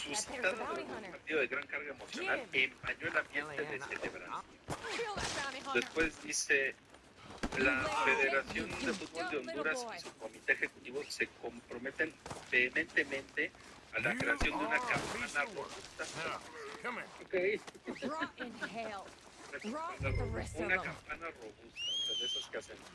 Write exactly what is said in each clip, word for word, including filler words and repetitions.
suscitado de un partido de gran carga emocional, empañó el ambiente de celebración. Después dice, la Federación de Fútbol de Honduras y su comité ejecutivo se comprometen vehementemente a la creación de una campana robusta. Okay. Una campana robusta, o sea, de esas que hacen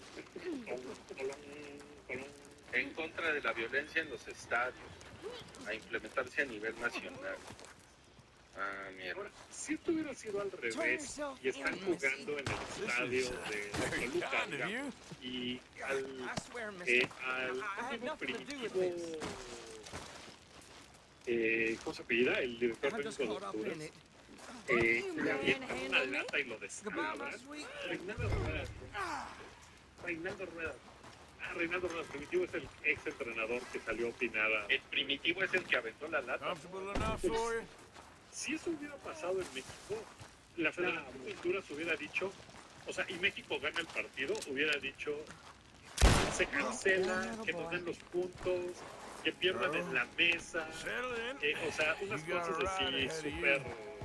en contra de la violencia en los estadios, a implementarse a nivel nacional. Ah, mierda. Si esto hubiera sido al revés y están jugando en el estadio de Toluca, digamos, y al, eh, al último primitivo, eh, ¿cómo se apellida? El director técnico de Honduras, eh, le avientan una lata y lo descalabran. Reinaldo Rueda. Reinaldo Rueda. Ah, Reinaldo Rueda, Primitivo es el ex entrenador que salió a opinar a... El Primitivo es el que aventó la lata. Pues, si eso hubiera pasado en México, la Federación de Honduras hubiera dicho, o sea, y México gana el partido, hubiera dicho, se cancela, que nos den los puntos, que pierdan en la mesa, eh, o sea, unas cosas así súper,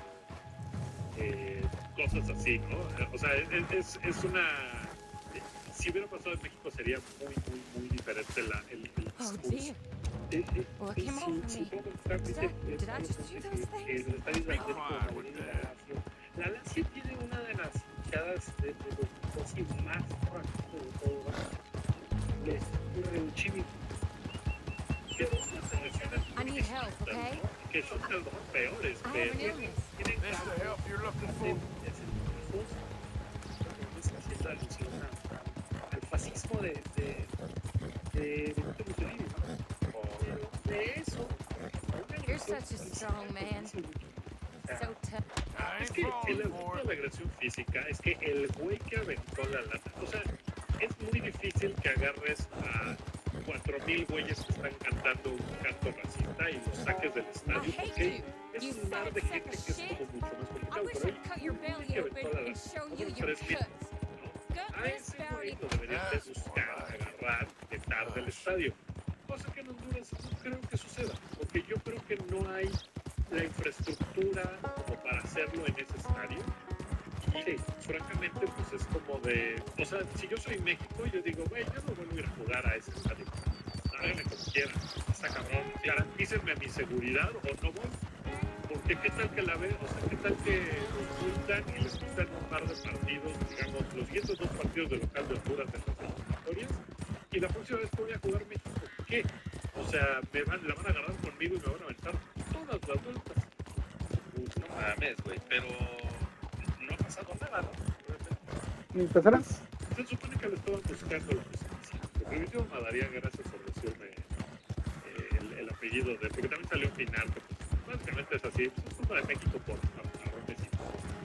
eh, cosas así, ¿no? O sea, es, es, es una, si hubiera pasado en México sería muy, muy, muy diferente la, el, el discurso. Eh, eh, Well, it came off si, me. si puedo mostrar, Did I, dice, did I just do those eh, things? el estadio de Atlético de Madrid y la Lazio. La Lazio tiene una de las hinchadas de, de los equipos así más prácticos de todo, ¿no? Les ocurre un chivi. Pero unas selecciones I need help, okay? ¿no? Que son a lo mejor peores, I have pero an tienen, illness. tienen campos, hacen, hacen trabajos, estamos haciendo alusión a- al fascismo de, de, de Benito Mussolini, ¿no? Pero de eso, You're such a strong man. So tough. es que el asunto de la agresión física es que el güey que aventó la lata, o sea, es muy difícil que agarres a cuatro mil güeyes que están cantando un canto racista y los saques del estadio, porque es un mar de gente que es como mucho más complicado, pero hay un güey que aventó la lata, otros tres mil, ¿no? A ese güey lo deberían de buscar, agarrar, quitar del estadio. Cosa que en Honduras no creo que suceda, porque yo creo que no hay la infraestructura como para hacerlo en ese estadio. Y francamente, pues es como de, o sea, si yo soy México, yo digo, güey, yo no vuelvo a ir a jugar a ese estadio. Háganme como quieran, está cabrón, garantícenme mi seguridad o no voy. Porque qué tal que la ve, o sea, qué tal que los multan y les quitan un par de partidos, digamos, los siguientes dos partidos de local de Honduras en las eliminatorias, y la próxima vez que voy a jugar México, ¿qué? O sea, me van, la van a agarrar conmigo y me van a aventar todas las vueltas. Pues no mames, güey, pero no ha pasado nada, ¿no? ¿Ni pasará? Se supone que le estaban buscando la justicia. Lo primero me daría gracias por decirme eh, el, el apellido de, porque también salió Pinar, que pues, básicamente es así, pues, es culpa de México por arrones y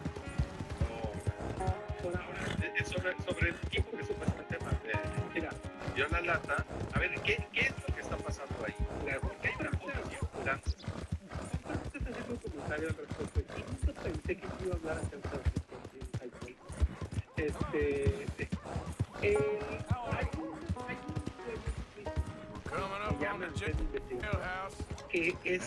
Por ahora, eh, sobre, sobre el tipo que supuestamente eh, mira, dio la lata, a ver, ¿qué, qué es lo que está pasando ahí? Porque hay una foto circulando. Entonces te haciendo un comentario al respecto y nunca pensé que iba a hablar acerca de esto. Este, eh, hay un, hay un que llama que es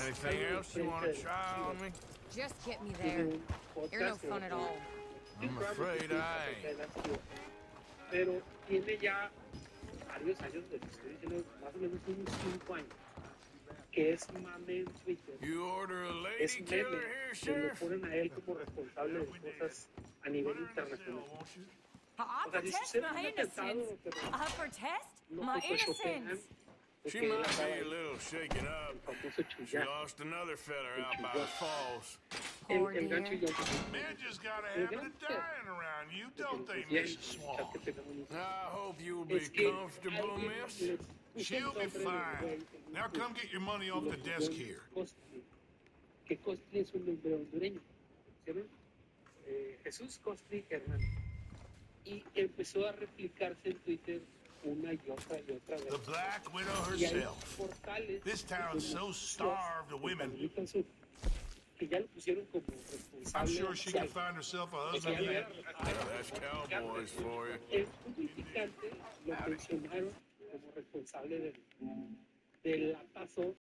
Just get me there. You're no fun at all. I'm afraid I ain't. Pero tiene ya varios años de estoy diciendo más o menos unos cinco años, que es mame en Twitter. Es meme, que lo ponen a él como responsable de cosas a nivel internacional. I O sea, si protest sucede my un atentado, innocence. pero I protest no my photoshopean, innocence. She porque él might estaba be a ahí, little shaken up. el famoso She chillán, lost another feather el out by the falls. el, Poor el gran dear. chillón. Men just got a El habit gran of dying around you, don't they, chillón Missus Swan? que tenemos I hope you'll be es que comfortable, alguien miss. les puso She'll el be nombre del fine. güey, Now come get your money off the desk here. Costly. Que Costly es un nombre hondureño. ¿Vieron? Eh, Jesús Costly Hernán. Y empezó a replicarse en Twitter una y otra y otra vez. The Black Widow Y hay herself. portales This town's so starved of women. que ya lo pusieron como I'm responsable. sure she can find herself a husband yet. That's cowboys for you. El publicante lo mencionaron como responsable del, del latazo